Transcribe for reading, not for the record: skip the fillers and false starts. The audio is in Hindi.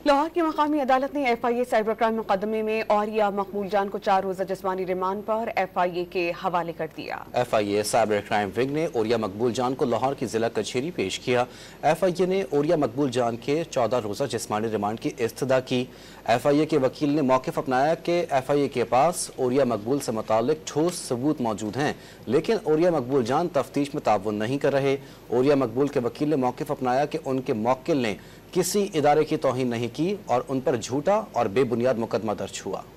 लाहौर की मकामी अदालत ने FIA साइबर क्राइम मुकदमे में औरिया मकबूल जान को 4 रोज़ा जिस्मानी रिमांड पर FIA के हवाले कर दिया। FIA साइबर क्राइम विंग ने औरिया मकबूल जान को लाहौर की जिला कचहरी पेश किया। FIA ने औरिया मकबूल जान के 14 रोज़ा जिस्मानी रिमांड की इस्तदा की। FIA के वकील ने मौक़िफ़ अपनाया कि FIA के पास औरिया मकबूल से मुतालिक ठोस सबूत मौजूद हैं, लेकिन औरिया मकबूल जान तफ्तीश में ताउन नहीं कर रहे। औरिया मकबूल के वकील ने मौक़िफ़ अपनाया कि उनके मौक्किल ने किसी इदारे की तौहीन नहीं की और उन पर झूठा और बेबुनियाद मुकदमा दर्ज हुआ।